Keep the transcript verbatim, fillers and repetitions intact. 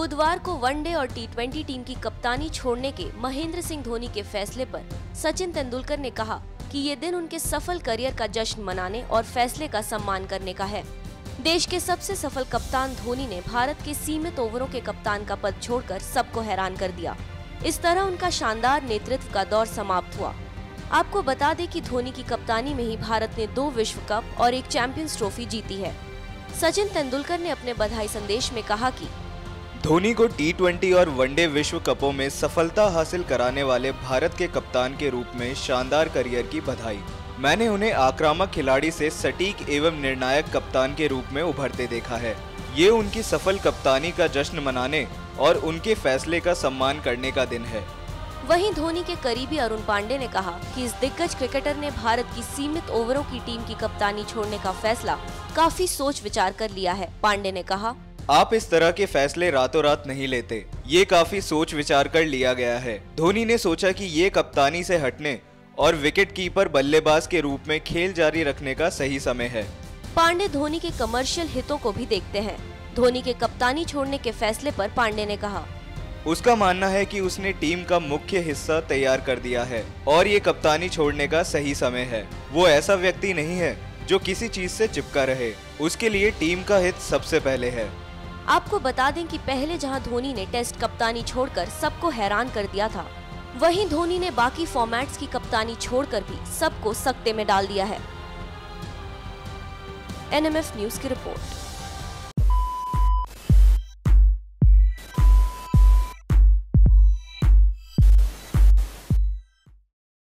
बुधवार को वनडे और टी ट्वेंटी टीम की कप्तानी छोड़ने के महेंद्र सिंह धोनी के फैसले पर सचिन तेंदुलकर ने कहा कि ये दिन उनके सफल करियर का जश्न मनाने और फैसले का सम्मान करने का है। देश के सबसे सफल कप्तान धोनी ने भारत के सीमित ओवरों के कप्तान का पद छोड़कर सबको हैरान कर दिया। इस तरह उनका शानदार नेतृत्व का दौर समाप्त हुआ। आपको बता दें कि धोनी की कप्तानी में ही भारत ने दो विश्व कप और एक चैंपियंस ट्रॉफी जीती है। सचिन तेंदुलकर ने अपने बधाई संदेश में कहा कि धोनी को टी ट्वेंटी और वनडे विश्व कपों में सफलता हासिल कराने वाले भारत के कप्तान के रूप में शानदार करियर की बधाई। मैंने उन्हें आक्रामक खिलाड़ी से सटीक एवं निर्णायक कप्तान के रूप में उभरते देखा है। ये उनकी सफल कप्तानी का जश्न मनाने और उनके फैसले का सम्मान करने का दिन है। वहीं धोनी के करीबी अरुण पांडे ने कहा कि इस दिग्गज क्रिकेटर ने भारत की सीमित ओवरों की टीम की कप्तानी छोड़ने का फैसला काफी सोच विचार कर लिया है। पांडे ने कहा, आप इस तरह के फैसले रातों रात नहीं लेते, ये काफी सोच विचार कर लिया गया है। धोनी ने सोचा कि ये कप्तानी से हटने और विकेट कीपर बल्लेबाज के रूप में खेल जारी रखने का सही समय है। पांडे धोनी के कमर्शियल हितों को भी देखते हैं। धोनी के कप्तानी छोड़ने के फैसले पर पांडे ने कहा, उसका मानना है कि उसने टीम का मुख्य हिस्सा तैयार कर दिया है और ये कप्तानी छोड़ने का सही समय है। वो ऐसा व्यक्ति नहीं है जो किसी चीज से चिपका रहे। उसके लिए टीम का हित सबसे पहले है। आपको बता दें कि पहले जहां धोनी ने टेस्ट कप्तानी छोड़कर सबको हैरान कर दिया था, वहीं धोनी ने बाकी फॉर्मेट्स की कप्तानी छोड़कर भी सबको सकते में डाल दिया है। एन एम एफ न्यूज की रिपोर्ट।